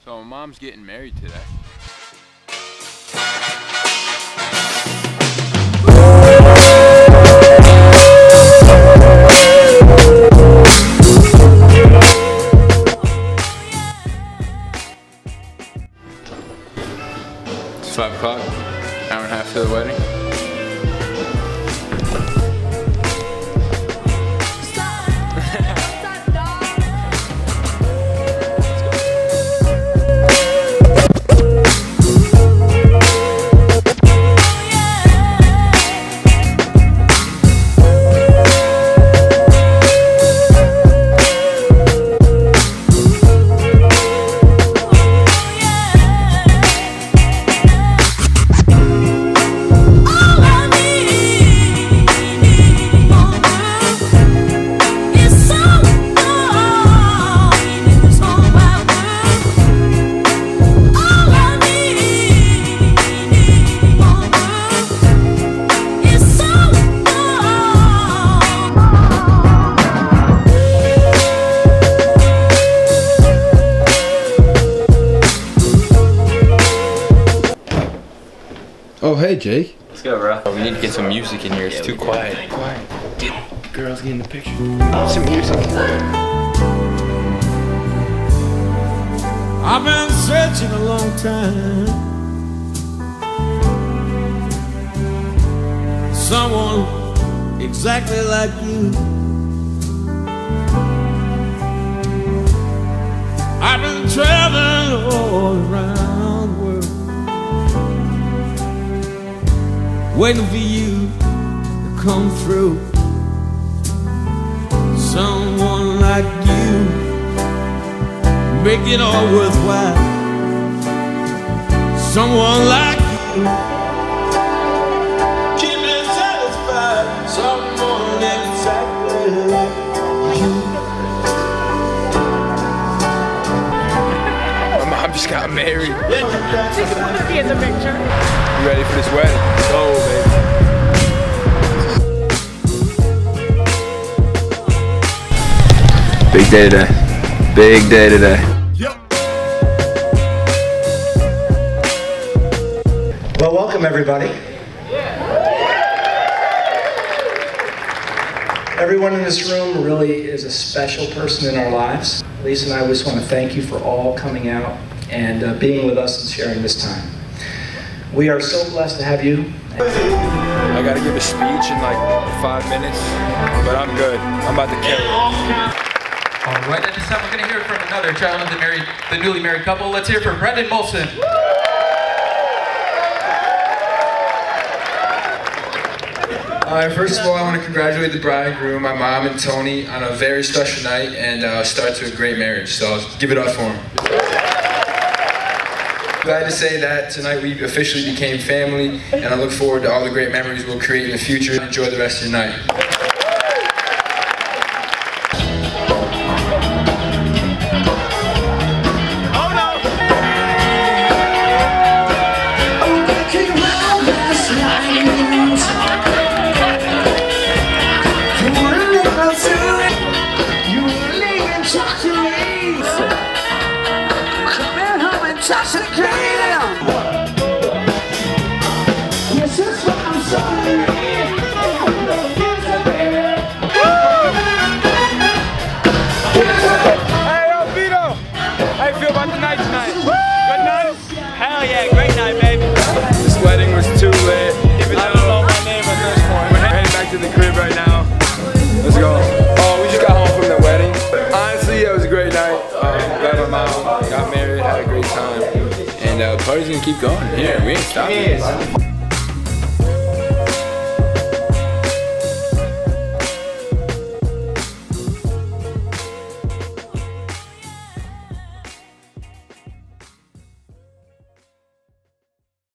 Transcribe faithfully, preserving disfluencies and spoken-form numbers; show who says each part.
Speaker 1: So my mom's getting married today. It's five o'clock, hour and a half to the wedding.
Speaker 2: Oh, hey, Jake.
Speaker 1: Let's go, bro. We need to get some music in here. It's yeah, too quiet.
Speaker 2: Get quiet. Get girls get in the picture. Some music.
Speaker 3: I've been searching a long time. Someone exactly like you. I've been traveling all around the world, waiting for you to come through. Someone like you make it all worthwhile. Someone like you keep me satisfied. Someone exactly like you.
Speaker 1: My mom just got married.
Speaker 4: Just want to be in the picture.
Speaker 1: You ready for this wedding? Go, baby. Big day today. Big day today.
Speaker 3: Yep.
Speaker 5: Well, welcome everybody. Everyone in this room really is a special person in our lives. Lisa and I just want to thank you for all coming out and uh, being with us and sharing this time. We are so blessed to have you.
Speaker 1: I gotta give a speech in like five minutes, but I'm good. I'm about to kill it.
Speaker 6: All right, at this time we're going to hear from another child of the married, the newly married couple. Let's hear from Brendan Morrison.
Speaker 7: Uh, first of all, I want to congratulate the bride and groom, my mom and Tony, on a very special night and uh, start to a great marriage. So I'll give it up for them. Glad to say that tonight we officially became family, and I look forward to all the great memories we'll create in the future. Enjoy the rest of your night.
Speaker 1: This wedding was too lit. Even I don't know my name at this point. We're heading back to the crib right now. Let's go. Oh, we just got home from the wedding. Honestly, it was a great night. Um, glad my mom got married, had a great time. And uh, the party's gonna keep going. Here, we ain't stopping.